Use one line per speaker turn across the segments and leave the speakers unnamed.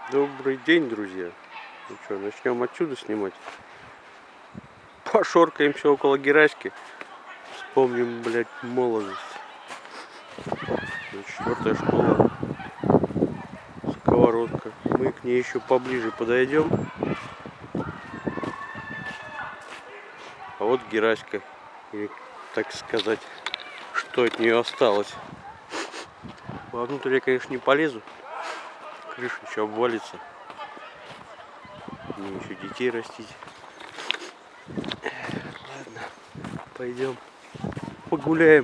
Добрый день, друзья. Ну что, начнем отсюда снимать. Пошоркаемся около Гераськи. Вспомним, блядь, молодость. 4-я школа. Сковородка. Мы к ней еще поближе подойдем. А вот Гераська. И, так сказать, что от нее осталось. Вовнутрь я, конечно, не полезу. Крыша еще обвалится. Мне еще детей растить. Ладно, пойдем погуляем.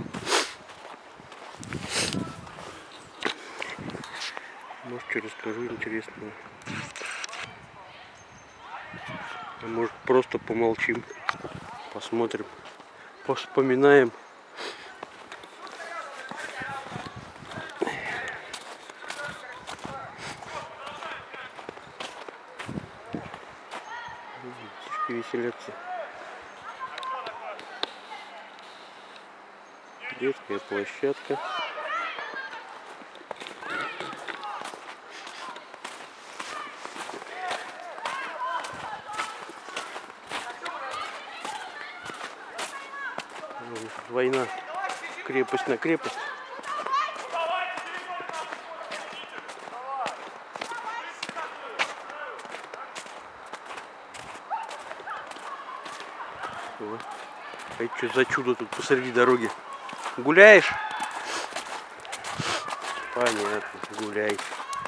Может, что расскажу интересного. А может, просто помолчим, посмотрим, повспоминаем. Птички веселятся. Детская площадка. Война, крепость на крепость. О, а это что за чудо тут посреди дороги? Гуляешь? Понятно, гуляй.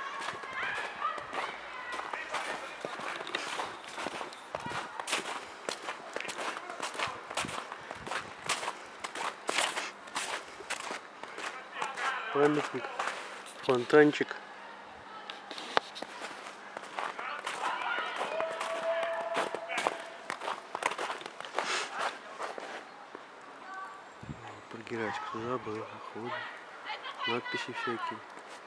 Памятник, фонтанчик. Про Гераську забыл, ходит. Надписи всякие.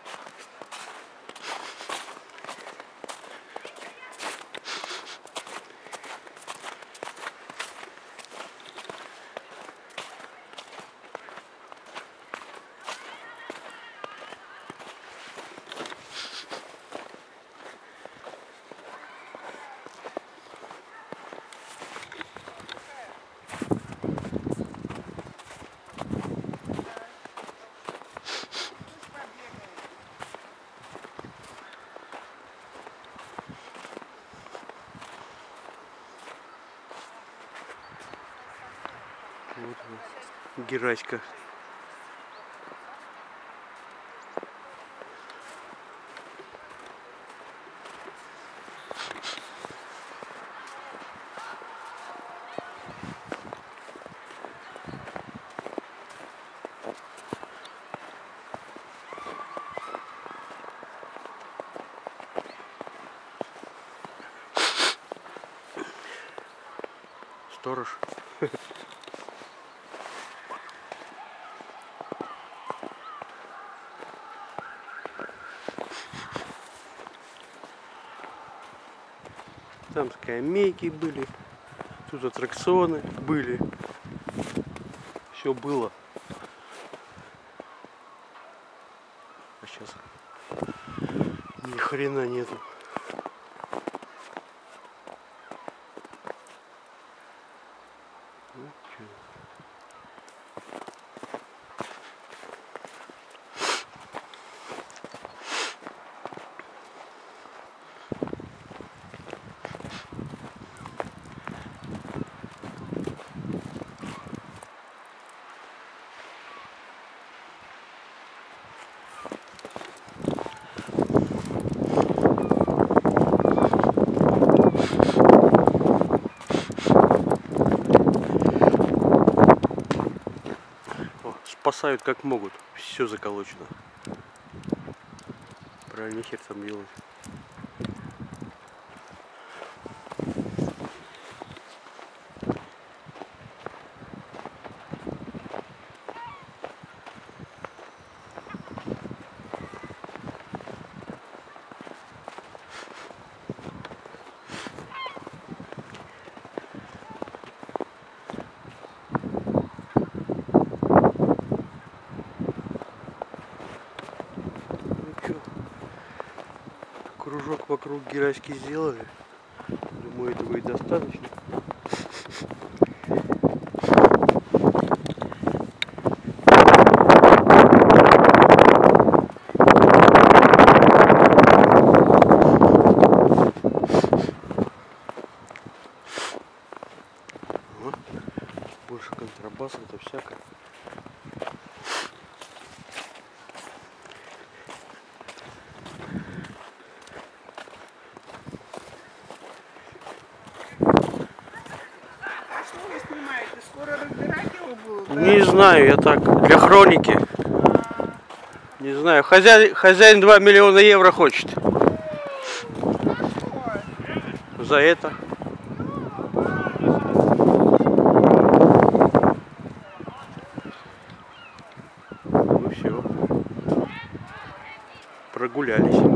Вот Гераська. Сторож. Там скамейки были, тут аттракционы были, все было. А сейчас ни хрена нету. Спасают как могут, все заколочено. Правильно, хер там делать. Кружок вокруг Гераськи сделали. Думаю, этого и достаточно. Больше контрабаса, это всякое.
Скоро разбирать его будут, да?
Не знаю, я так, для хроники. Не знаю, хозяин 2 миллиона евро хочет. За это. Ну все. Прогулялись.